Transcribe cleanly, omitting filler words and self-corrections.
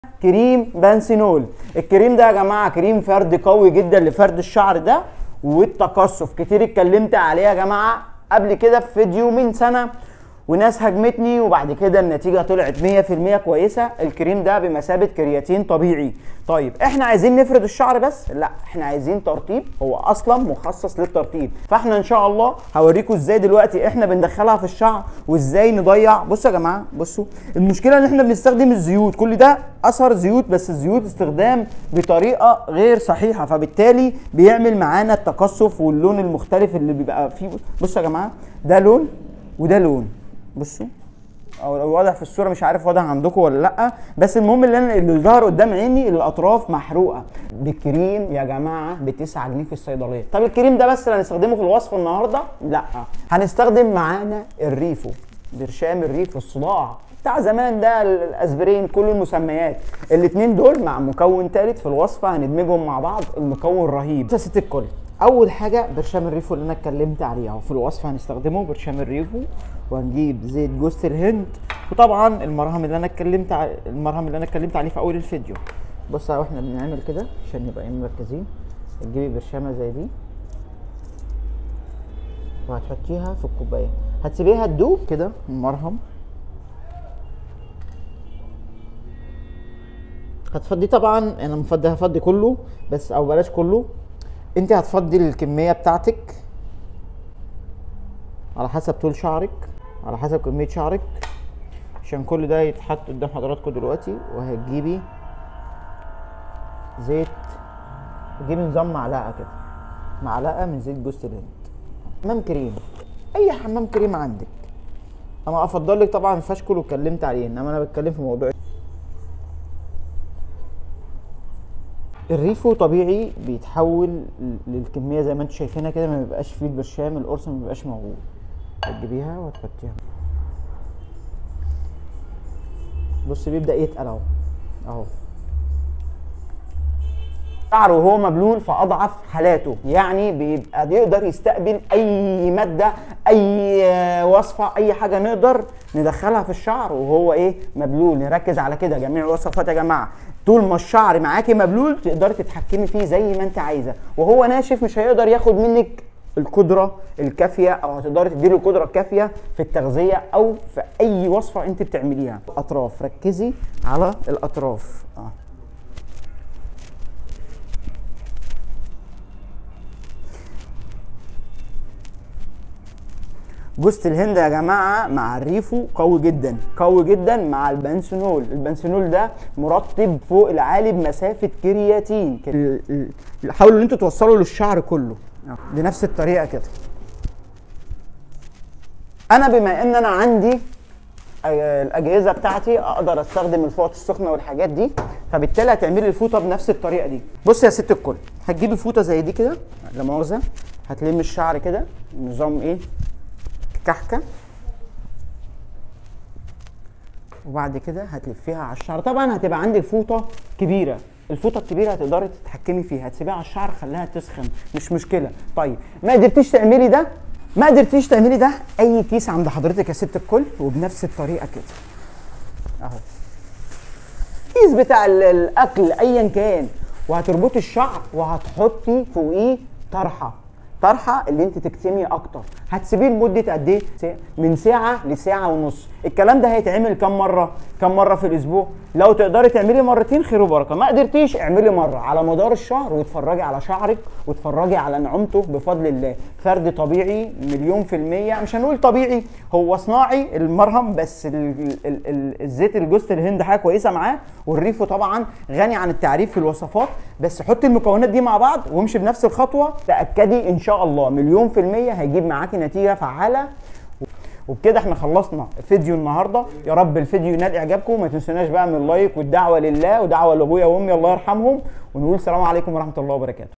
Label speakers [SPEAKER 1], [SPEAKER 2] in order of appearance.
[SPEAKER 1] كريم بنسينول. الكريم ده يا جماعه كريم فرد قوي جدا لفرد الشعر ده والتقصف. كتير اتكلمت عليه يا جماعه قبل كده في فيديو من سنه وناس هجمتني، وبعد كده النتيجه طلعت 100% كويسه. الكريم ده بمثابه كرياتين طبيعي. طيب احنا عايزين نفرد الشعر بس؟ لا، احنا عايزين ترطيب، هو اصلا مخصص للترطيب. فاحنا ان شاء الله هوريكم ازاي دلوقتي احنا بندخلها في الشعر وازاي نضيع. بصوا يا جماعه، بصوا المشكله ان احنا بنستخدم الزيوت، كل ده اثر زيوت، بس الزيوت استخدام بطريقه غير صحيحه، فبالتالي بيعمل معانا التقصف واللون المختلف اللي بيبقى فيه. بصوا يا جماعه، ده لون وده لون، بصوا او واضح في الصوره، مش عارف واضح عندكم ولا لا، بس المهم اللي ظهر قدام عيني الاطراف محروقه. بكريم يا جماعه ب 9 جنيه في الصيدليه. طب الكريم ده بس اللي هنستخدمه في الوصفه النهارده؟ لا، هنستخدم معانا الريفو، برشام الريف الصداع بتاع زمان ده، الاسبرين، كل المسميات. الاثنين دول مع مكون ثالث في الوصفه هندمجهم مع بعض، المكون رهيب. ست الكل، اول حاجه برشام الريفو اللي انا اتكلمت عليه اهو في الوصفه هنستخدمه برشام الريفو، وهنجيب زيت جوز الهند، وطبعا المرهم اللي انا اتكلمت عليه في اول الفيديو. بص اهو احنا بنعمل كده عشان نبقى مركزين. هتجيبي برشامه زي دي وهتحطيها في الكوبايه، هتسيبيها تدوب كده المرهم. هتفضي، طبعا انا هفضي كله، بس او بلاش كله، انت هتفضي الكميه بتاعتك على حسب طول شعرك، على حسب كميه شعرك، عشان كل ده يتحط قدام حضراتكم دلوقتي. وهتجيبي زيت، تجيبي نظام معلقه كده، معلقه من زيت جوز الهند. حمام كريم، اي حمام كريم عندك. انا افضل لك طبعا الفشكل واتكلمت عليه، انما انا بتكلم في موضوع الريفو. طبيعي بيتحول للكميه زي ما انتم شايفينها كده، ما بيبقاش فيه البرشام، القرص ما بيبقاش موجود. هتجيبيها وتحطيها، بص بيبدا يتقل اهو اهو. شعره وهو مبلول في اضعف حالاته، يعني بيبقى يقدر يستقبل اي ماده، اي وصفه، اي حاجه نقدر ندخلها في الشعر وهو ايه مبلول. نركز على كده، جميع الوصفات يا جماعه طول ما الشعر معاكي مبلول تقدري تتحكمي فيه زي ما انت عايزه، وهو ناشف مش هيقدر ياخد منك القدره الكافيه، او هتقدري تديله القدره الكافيه في التغذيه او في اي وصفه انت بتعمليها. اطراف، ركزي على الاطراف. جوز الهند يا جماعه مع الريفو قوي جدا، قوي جدا مع البنسينول. البنسينول ده مرطب فوق العالي بمسافه كرياتين. حاولوا ان انتوا توصلوا للشعر كله بنفس الطريقه كده. انا بما ان انا عندي الاجهزه بتاعتي اقدر استخدم الفوط السخنه والحاجات دي، فبالتالي هتعملي الفوطه بنفس الطريقه دي. بصي يا ست الكل، هتجيبي فوطه زي دي كده، لا مؤاخذه، هتلمي الشعر كده نظام ايه كحكه، وبعد كده هتلفيها على الشعر. طبعا هتبقى عندك فوطه كبيره، الفوطه الكبيره هتقدري تتحكمي فيها، هتسيبيها على الشعر خليها تسخن، مش مشكله. طيب ما قدرتيش تعملي ده، اي كيس عند حضرتك يا ست الكل، وبنفس الطريقه كده اهو، كيس بتاع الاكل ايا كان، وهتربطي الشعر وهتحطي فوقيه طرحه اللي انت تكتمي اكتر. هتسيبيه لمده قد ايه؟ من ساعه لساعه ونص. الكلام ده هيتعمل كم مره في الاسبوع؟ لو تقدري تعملي مرتين خير وبركه، ما قدرتيش اعملي مره على مدار الشهر، واتفرجي على شعرك واتفرجي على نعومته بفضل الله. فرد طبيعي 100%، مش هنقول طبيعي، هو صناعي المرهم، بس الزيت الجوز الهند حاجه كويسه معاه، والريفو طبعا غني عن التعريف في الوصفات. بس حطي المكونات دي مع بعض وامشي بنفس الخطوه، تاكدي ان شاء الله 100% هيجيب معاكي نتيجه فعاله. وبكده احنا خلصنا فيديو النهارده. يا رب الفيديو ينال اعجابكم، ما تنسوناش بقى من اللايك والدعوه لله ودعوه لابويا وامي الله يرحمهم، ونقول السلام عليكم ورحمه الله وبركاته.